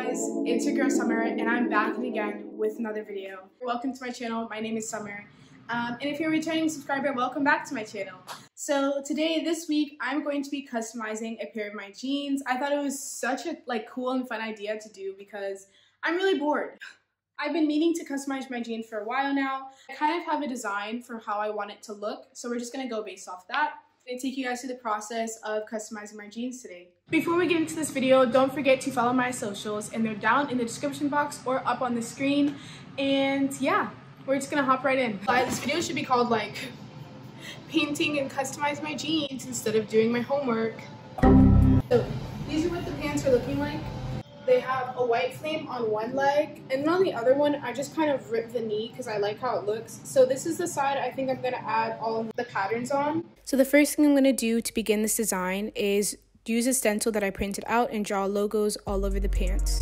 guys, it's your girl Summer and I'm back again with another video. Welcome to my channel. My name is Summer. And if you're a returning subscriber, welcome back to my channel. So today, this week, I'm going to be customizing a pair of my jeans. I thought it was such a cool and fun idea to do because I'm really bored. I've been meaning to customize my jeans for a while now. I kind of have a design for how I want it to look, so we're just gonna go based off that. I'm gonna take you guys through the process of customizing my jeans today. Before we get into this video, don't forget to follow my socials, and they're down in the description box or up on the screen. And yeah, we're just gonna hop right in. This video should be called like painting and customize my jeans instead of doing my homework. So these are what the pants are looking like. They have a white flame on one leg, and then on the other one I just kind of ripped the knee because I like how it looks. So this is the side I think I'm going to add all of the patterns on. So the first thing I'm going to do to begin this design is use a stencil that I printed out and draw logos all over the pants.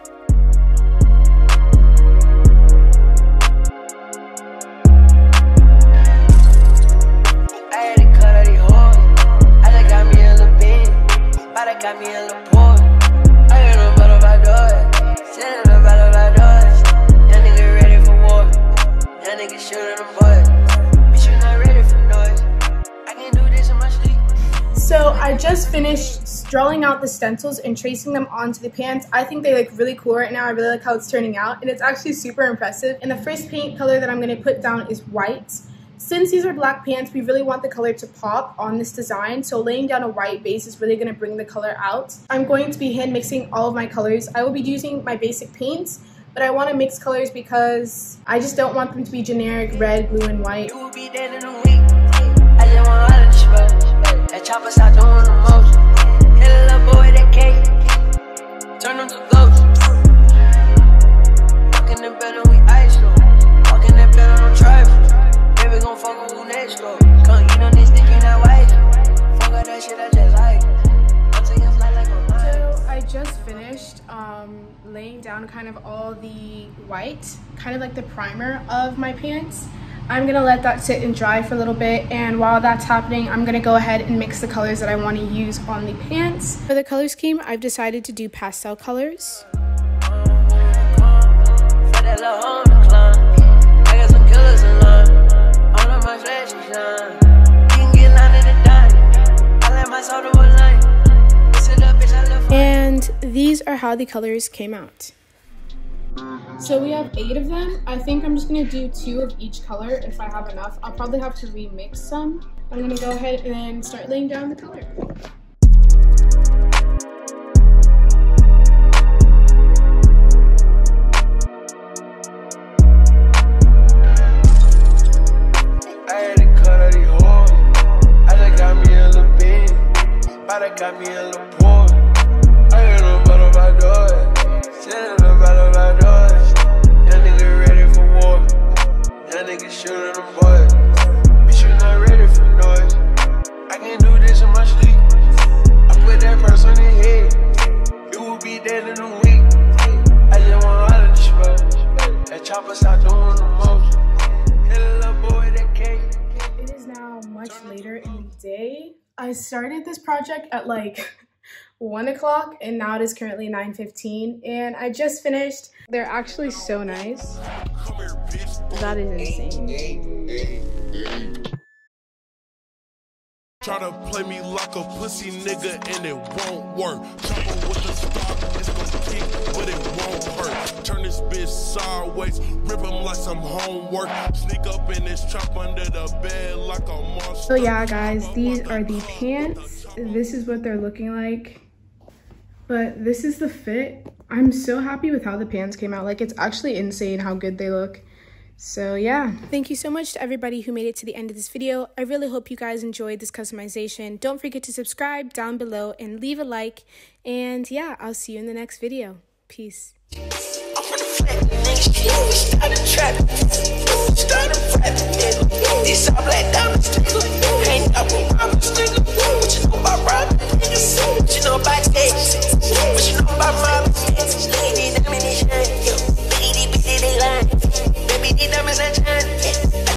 So I just finished drawing out the stencils and tracing them onto the pants. I think they look really cool right now. I really like how it's turning out, and it's actually super impressive. And the first paint color that I'm going to put down is white. Since these are black pants, we really want the color to pop on this design, so laying down a white base is really going to bring the color out. I'm going to be hand mixing all of my colors. I will be using my basic paints, but I want to mix colors because I just don't want them to be generic red, blue, and white. Choppers out doing the most. Hit a little boy that cake. Turn them to ghosts. Walk in the bed and we ice though. Walk in that bed on no trifle. Baby gon' fuck with who next go. Come eat on this dick in that white. Fuck all that shit I just like. I'm taking flight like a mind. So I just finished laying down kind of all the white, kind of like the primer of my pants. I'm gonna let that sit and dry for a little bit, and while that's happening, I'm gonna go ahead and mix the colors that I want to use on the pants. For the color scheme, I've decided to do pastel colors. And these are how the colors came out. So we have 8 of them. I think I'm just going to do 2 of each color if I have enough. I'll probably have to remix some. I'm going to go ahead and start laying down the color. It is now much later in the day. I started this project at like 1 o'clock and now it is currently 9:15 and I just finished. They're actually so nice. That is insane. Try to play me like a pussy nigga and it won't work. Trouble with the stock, it's gonna kick, but it won't hurt. Turn this bitch sideways, rip him like some homework. Sneak up in this trap under the bed like a monster. So yeah guys, these are the pants. This is what they're looking like. But this is the fit. I'm so happy with how the pants came out. Like, it's actually insane how good they look. So yeah, thank you so much to everybody who made it to the end of this video. I really hope you guys enjoyed this customization. Don't forget to subscribe down below and leave a like. And yeah, I'll see you in the next video. Peace.